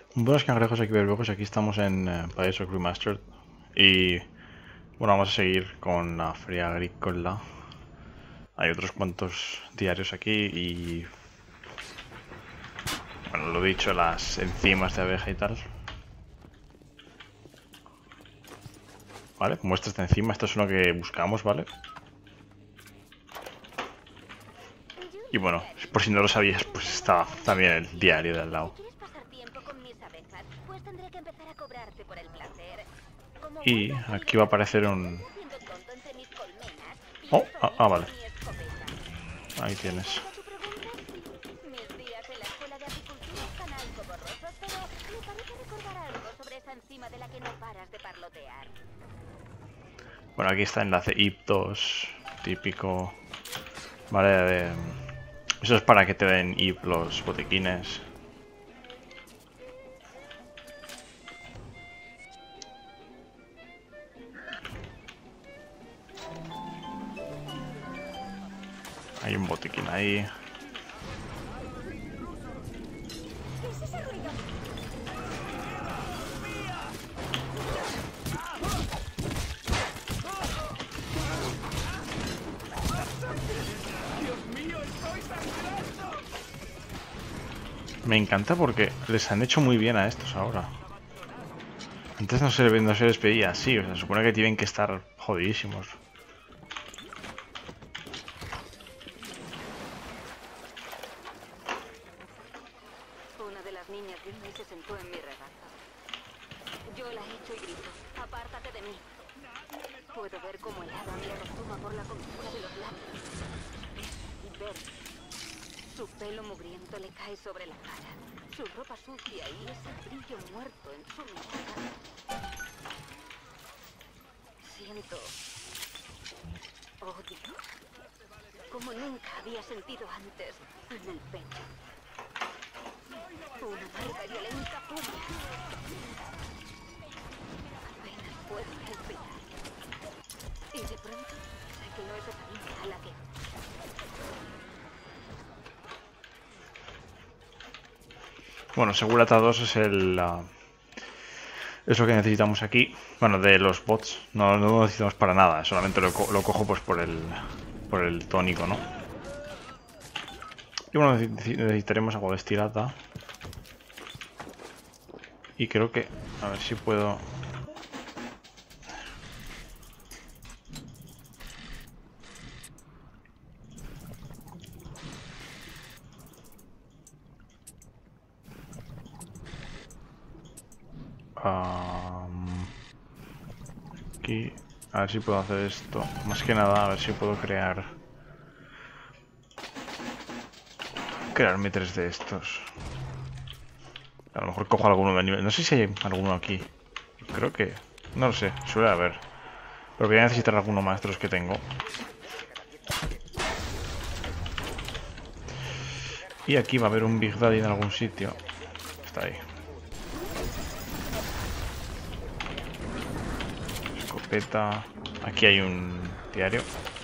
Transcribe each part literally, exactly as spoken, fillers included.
Buenos cangrejos, aquí verbejos, aquí estamos en eh, País Remastered y bueno, vamos a seguir con la feria agrícola. Hay otros cuantos diarios aquí y bueno, lo dicho, las enzimas de abeja y tal. Vale, muestra esta enzima, esto es uno que buscamos, ¿vale? Y bueno, por si no lo sabías, pues está también el diario de al lado. Y aquí va a aparecer un... Oh, ah, ah, vale. Ahí tienes. Bueno, aquí está enlace I P dos, típico. Vale, de... eso es para que te den I P los botiquines. Hay un botiquín ahí. Me encanta porque les han hecho muy bien a estos ahora. Antes no se, no se les veía así, o sea, se supone que tienen que estar jodidísimos. Una de las niñas Disney se sentó en mi regazo. Yo la echo y grito, apártate de mí. Puedo ver cómo el hada me retoma por la comisura de los labios. Y ver. Su pelo mugriento le cae sobre la cara. Su ropa sucia y ese brillo muerto en su mirada. Siento odio, como nunca había sentido antes en el pecho. Una amarga y violenta furia. Apenas puedo respirar. Y de pronto sé que no es esa niña a la que... Bueno, Segurata dos es el... Uh, es lo que necesitamos aquí. Bueno, de los bots. No, no lo necesitamos para nada. Solamente lo, co lo cojo pues por el... por el tónico, ¿no? Y bueno, necesitaremos agua destilada. Y creo que... a ver si puedo... Um, aquí... a ver si puedo hacer esto. Más que nada, a ver si puedo crear... crearme tres de estos. A lo mejor cojo alguno de nivel... no sé si hay alguno aquí. Creo que... no lo sé, suele haber. Pero voy a necesitar alguno más de los que tengo. Y aquí va a haber un Big Daddy en algún sitio. Está ahí. Escopeta. Aquí hay un diario.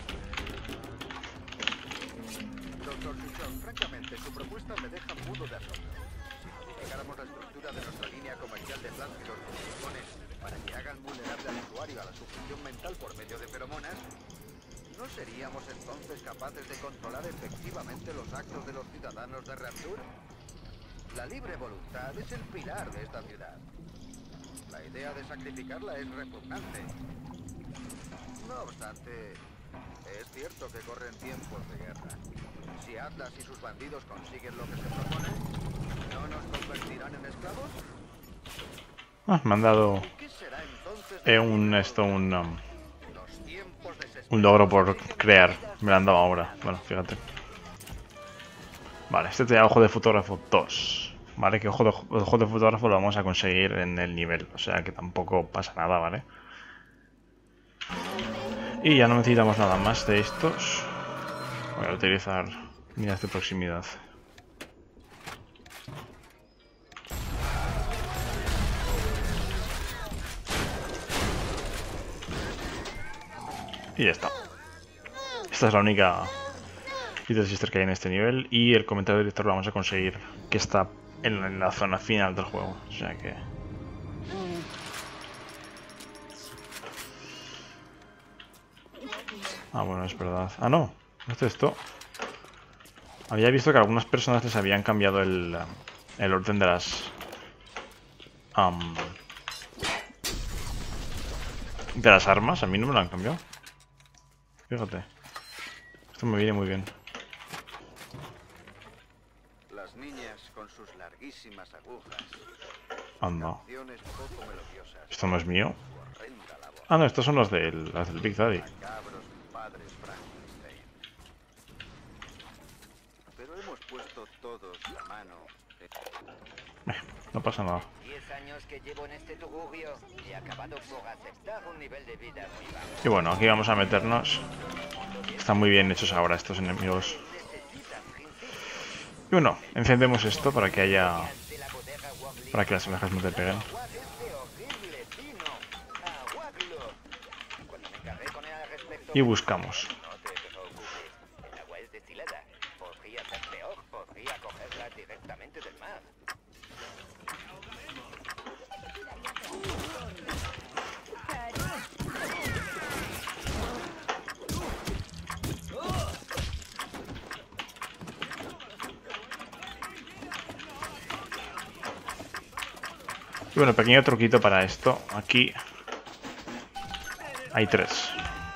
Doctor Suchon, francamente, su propuesta me deja mudo de asombro. Si llegáramos la estructura de nuestra línea comercial de plásticos con pulmones para que hagan vulnerable al usuario a la sugestión mental por medio de feromonas, ¿no seríamos entonces capaces de controlar efectivamente los actos de los ciudadanos de Rapture? La libre voluntad es el pilar de esta ciudad. La idea de sacrificarla es repugnante. No obstante, es cierto que corren tiempos de guerra. Si Atlas y sus bandidos consiguen lo que se propone, ¿no nos convertirán en esclavos? Ah, me han dado ¿Qué será entonces eh, de un esto, un, um, los tiempos un logro por desesperados crear. Me lo han dado ahora. Bueno, fíjate. Vale, este te da ojo de fotógrafo dos. Vale, que ojo de, ojo de fotógrafo lo vamos a conseguir en el nivel. O sea que tampoco pasa nada, ¿vale? Y ya no necesitamos nada más de estos. Voy a utilizar miras de proximidad. Y ya está. Esta es la única Little Sister que hay en este nivel. Y el comentario director lo vamos a conseguir, que está en, en la zona final del juego. O sea que... Ah, bueno, es verdad. Ah, no. Esto, esto. Había visto que a algunas personas les habían cambiado el, el orden de las... Um, de las armas. A mí no me lo han cambiado. Fíjate. Esto me viene muy bien. Las niñas con sus larguísimas agujas. Anda. Canciones poco melodiosas. ¿Esto no es mío? Horrenda labor. Ah, no, estos son los del, las del Big Daddy. Macabros padres Frankenstein. Pero hemos puesto todos la mano. Eh, no pasa nada. Diez años que llevo en este tugurio y he acabado por aceptar un nivel de vida muy bajo. Y bueno, aquí vamos a meternos. Están muy bien hechos ahora estos enemigos. Y bueno, encendemos esto para que haya... para que las abejas no te peguen. Y buscamos. No te preocupes, el agua es destilada. Podría ser peor, podría cogerla directamente del mar. Y bueno, pequeño truquito para esto. Aquí hay tres.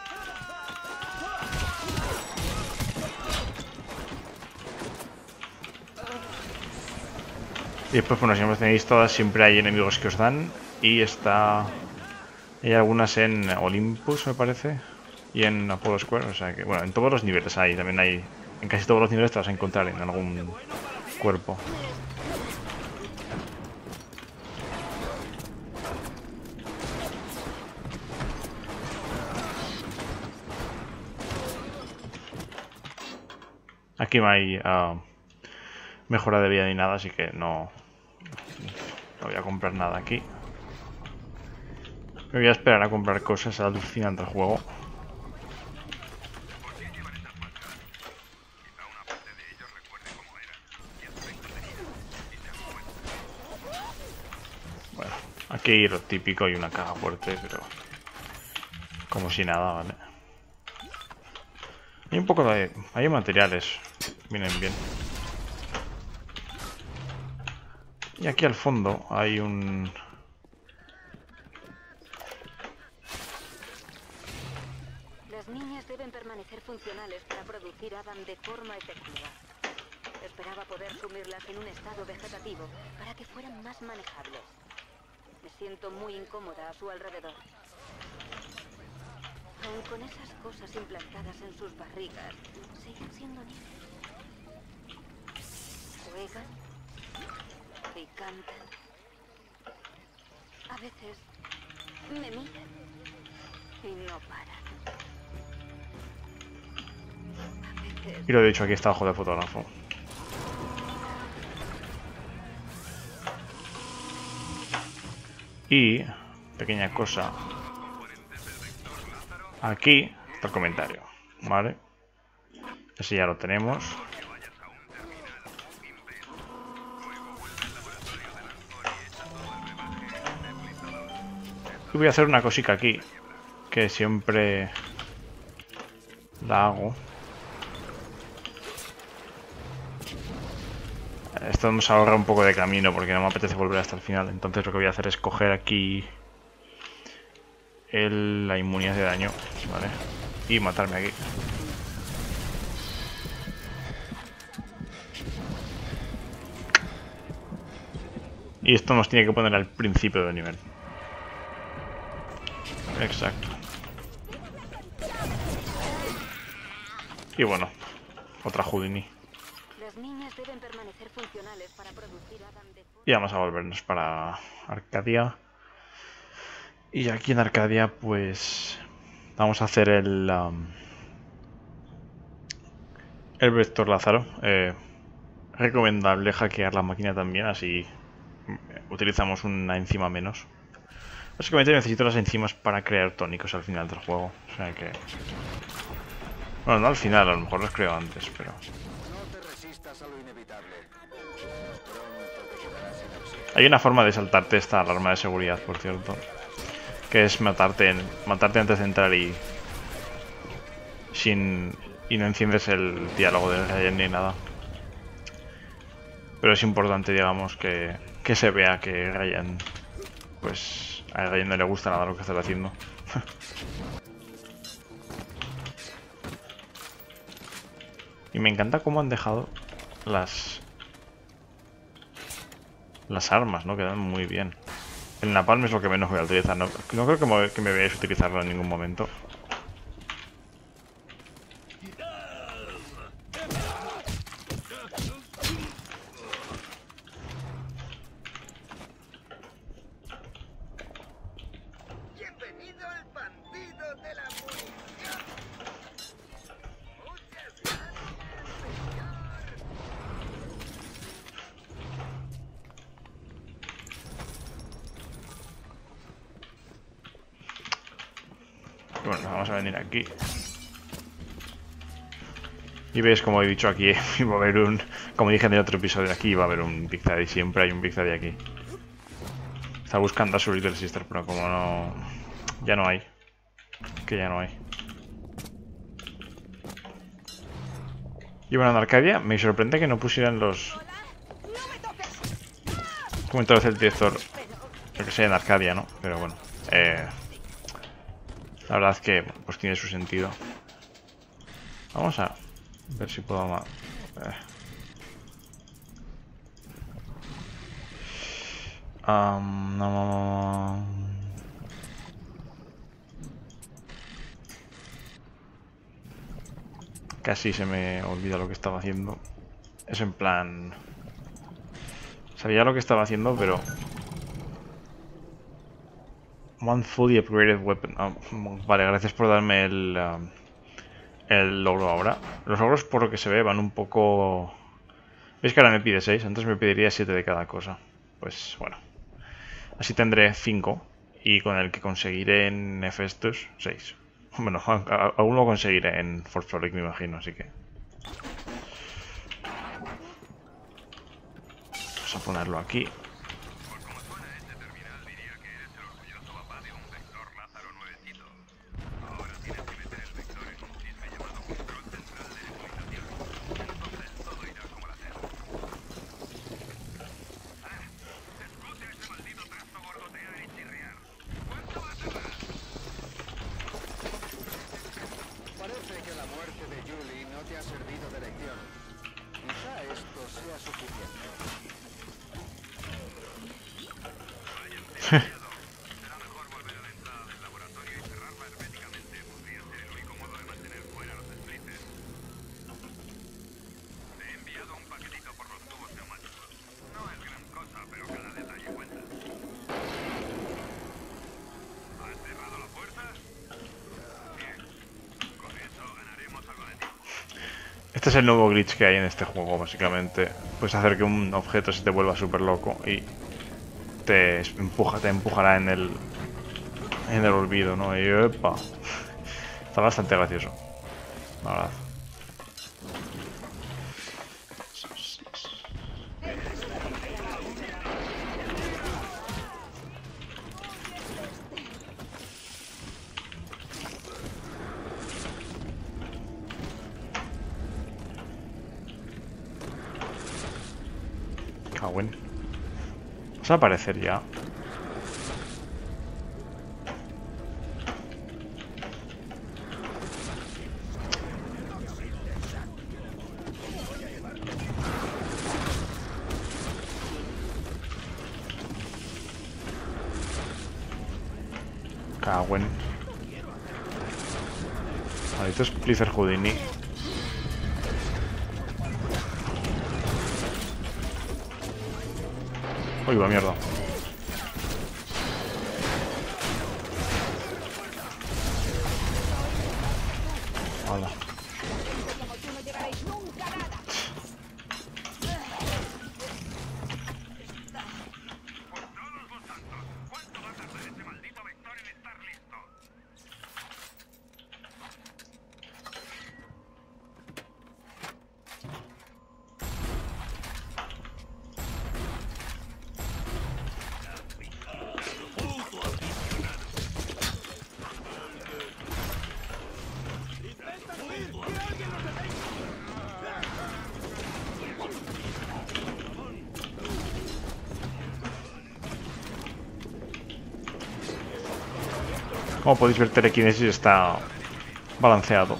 Y después, bueno, si no tenéis todas, siempre hay enemigos que os dan. Y está... hay algunas en Olympus, me parece. Y en Apollo Square, o sea que... bueno, en todos los niveles hay. También hay... en casi todos los niveles te vas a encontrar en algún cuerpo. Aquí no hay uh, mejora de vida ni nada, así que no, no voy a comprar nada aquí. Me voy a esperar a comprar cosas al final del juego. Bueno, aquí lo típico, hay una caja fuerte, pero como si nada, ¿vale? Hay un poco de... hay materiales. Vienen bien. Y aquí al fondo hay un... Las niñas deben permanecer funcionales para producir Adam de forma efectiva. Esperaba poder sumirlas en un estado vegetativo para que fueran más manejables. Me siento muy incómoda a su alrededor. Aun con esas cosas implantadas en sus barrigas, siguen siendo niños. Juegan y cantan. A veces me miran y no paran. A veces... y lo he dicho, aquí está ojo de fotógrafo. Y... pequeña cosa... aquí está el comentario, ¿vale? Ese ya lo tenemos. Y voy a hacer una cosita aquí, que siempre la hago. Esto nos ahorra un poco de camino porque no me apetece volver hasta el final. Entonces lo que voy a hacer es coger aquí el, la inmunidad de daño, ¿vale? Y matarme aquí. Y esto nos tiene que poner al principio del nivel. Exacto. Y bueno, otra Houdini. Las niñas deben permanecer funcionales para producir Adam de forma... Y vamos a volvernos para Arcadia. Y aquí en Arcadia, pues vamos a hacer el um, el vector Lázaro. Eh, recomendable hackear la máquina también, así utilizamos una enzima menos. Básicamente necesito las enzimas para crear tónicos al final del juego. O sea que... bueno, no al final, a lo mejor los creo antes, pero... No te resistas a lo inevitable. Pronto te quedarás sin oxígeno. Hay una forma de saltarte esta alarma de seguridad, por cierto. Que es matarte, en, matarte antes de entrar y... Sin... Y no enciendes el diálogo de Ryan ni nada. Pero es importante, digamos, que, que se vea que Ryan... Pues... A Ryan no le gusta nada lo que estás haciendo. Y me encanta cómo han dejado las... Las armas, ¿no? Quedan muy bien. El napalm es lo que menos voy a utilizar. No, no creo que me, que me veáis utilizarlo en ningún momento. Bienvenido al bandido de la munición. Muchas gracias, Bueno, vamos a venir aquí. Y veis, como he dicho aquí, va a haber un... Como dije en el otro episodio, aquí va a haber un Big Daddy. Siempre hay un Big Daddy aquí. Está buscando a su Little Sister, pero como no... Ya no hay. Que ya no hay. Y bueno, en Arcadia me sorprende que no pusieran los... Comentarios del director. Lo que sea en Arcadia, ¿no? Pero bueno. Eh... La verdad es que pues tiene su sentido. Vamos a ver si puedo... Eh. Um, no. Casi se me olvida lo que estaba haciendo. Es en plan... Sabía lo que estaba haciendo, pero... One fully upgraded weapon. Oh, vale, gracias por darme el... Um, el logro ahora. Los logros, por lo que se ve, van un poco... ¿Veis que ahora me pide seis? Antes me pediría siete de cada cosa. Pues bueno. Así tendré cinco. Y con el que conseguiré en Hephaestus, seis. Bueno, aún lo conseguiré en Force Frolic, me imagino, así que... Vamos a ponerlo aquí. Parece que la muerte de Julie no te ha servido de lección. Quizá esto sea suficiente. Será mejor volver a la entrada del laboratorio y cerrarla herméticamente. Podría ser el único modo de mantener fuera los splitters. Te he enviado un paquetito por los tubos neumáticos. No es gran cosa, pero cada detalle cuenta. ¿Has cerrado la puerta? Bien. Con eso ganaremos algo de tiempo. Este es el nuevo glitch que hay en este juego, básicamente. Puedes hacer que un objeto se te vuelva súper loco y te empuja, te empujará en el en el olvido, ¿no? Y epa. Está bastante gracioso, la verdad. Cagüen. Vas a aparecer ya. Cagüen. Maldito es Blizzard Houdini. Uy, va mierda. Hola. ¿Cuánto va a tardar ese maldito vector en estar listo? Como podéis ver, telequinesis está balanceado.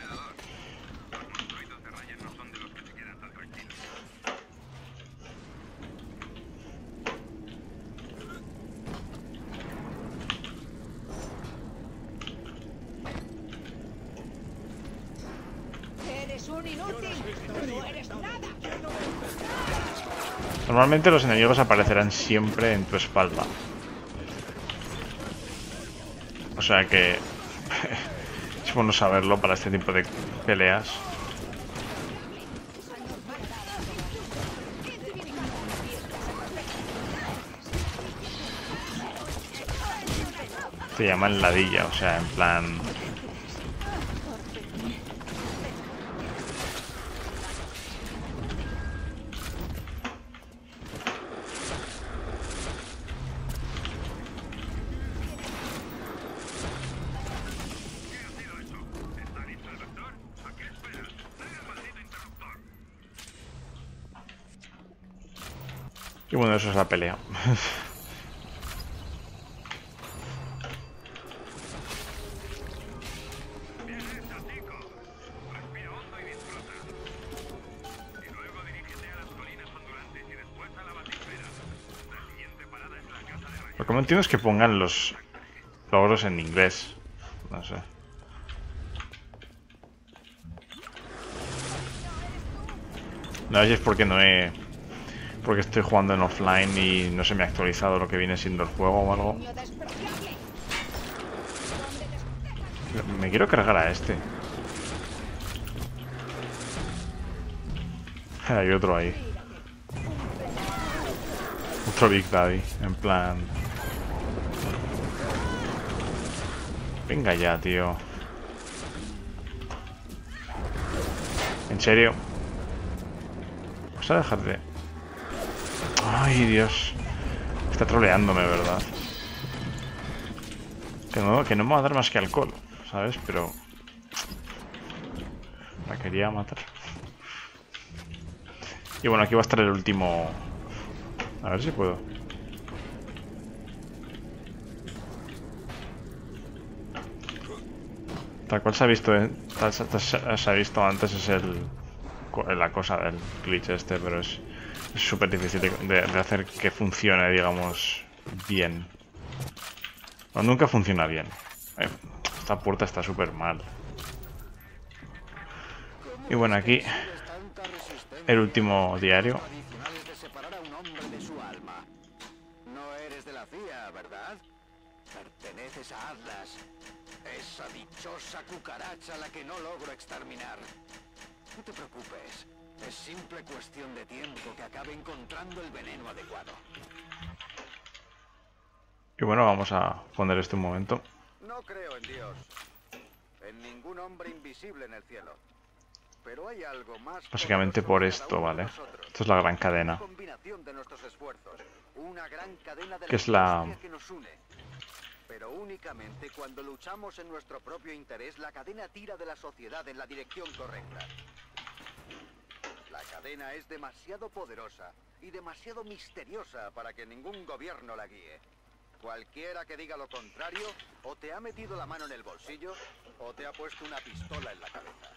Normalmente los enemigos aparecerán siempre en tu espalda. O sea que es bueno saberlo para este tipo de peleas. Te llaman ladilla, o sea, en plan... Y bueno, eso es la pelea. Lo que no entiendo es que pongan los logros en inglés. No sé. No sé si es porque no he... Porque estoy jugando en offline y no se me ha actualizado lo que viene siendo el juego o algo. Me quiero cargar a este. Hay otro ahí. Otro Big Daddy, en plan... Venga ya, tío. ¿En serio? ¿Vas a dejar de...? Ay, Dios. Está troleándome, ¿verdad? Que no, que no me va a dar más que alcohol, ¿sabes? Pero... la quería matar. Y bueno, aquí va a estar el último... A ver si puedo. Tal cual se ha visto, ¿eh? Tal, tal, se ha visto antes, es el... la cosa del glitch este, pero es... Es súper difícil de, de, de hacer que funcione, digamos, bien. No, nunca funciona bien. Eh, esta puerta está súper mal. Y bueno, aquí el último diario. No eres de la C I A, ¿verdad? Perteneces a Atlas. Esa dichosa cucaracha a la que no logro exterminar. No te preocupes. Es simple cuestión de tiempo que acabe encontrando el veneno adecuado. Y bueno, vamos a poner esto un momento. No creo en Dios. En ningún hombre invisible en el cielo. Pero hay algo más. Básicamente por esto, ¿vale? Esto es la gran cadena. Combinación de nuestros esfuerzos. Una gran cadena de que es la... que nos une. Pero únicamente cuando luchamos en nuestro propio interés, la cadena tira de la sociedad en la dirección correcta. La cadena es demasiado poderosa y demasiado misteriosa para que ningún gobierno la guíe. Cualquiera que diga lo contrario, o te ha metido la mano en el bolsillo, o te ha puesto una pistola en la cabeza.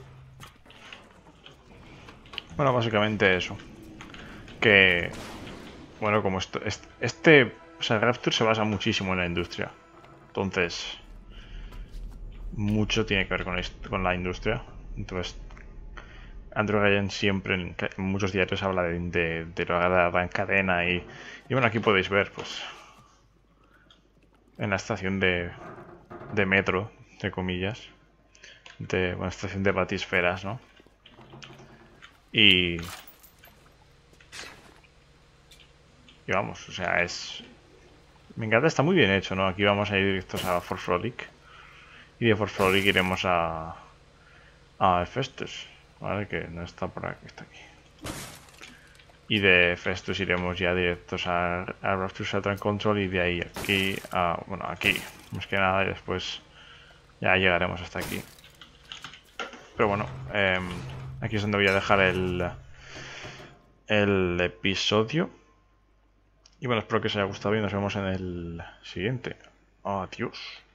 Bueno, básicamente eso. Que... Bueno, como esto... Este... O sea, Rapture se basa muchísimo en la industria. Entonces... Mucho tiene que ver con, esto, con la industria. Entonces... Andrew Ryan siempre en, en muchos diarios habla de, de, de la gran cadena y, y bueno, aquí podéis ver pues en la estación de, de metro, entre comillas, de una estación de batisferas, ¿no? Y y vamos, o sea, es me encanta, está muy bien hecho, ¿no? Aquí vamos a ir directos a Fort Frolic y de Fort Frolic iremos a a Festus. Vale, que no está por aquí, está aquí. Y de Festus iremos ya directos a, a Rapture Saturn Control y de ahí aquí a... Bueno, aquí, más que nada, y después ya llegaremos hasta aquí. Pero bueno, eh, aquí es donde voy a dejar el, el episodio. Y bueno, espero que os haya gustado y nos vemos en el siguiente. Adiós.